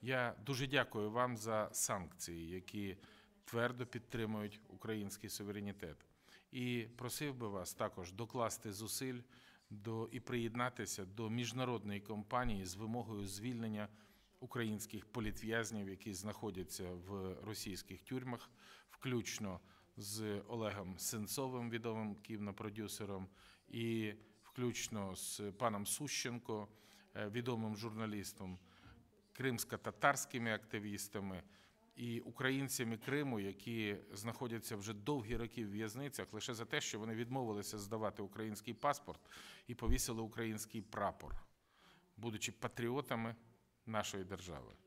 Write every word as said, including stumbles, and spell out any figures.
Я дуже дякую вам за санкції, які твердо підтримують український суверенітет. І просив би вас також докласти зусиль до і приєднатися до міжнародної кампанії з вимогою звільнення українських політв'язнів, які знаходяться в російських тюрмах, включно з Олегом Сенцовим, відомим кінопродюсером, і включно з паном Сущенко, відомим журналістом, кримсько-татарськими активістами і українцями Криму, які знаходяться вже довгі роки в в'язницях лише за те, що вони відмовилися здавати український паспорт і повісили український прапор, будучи патріотами нашої держави.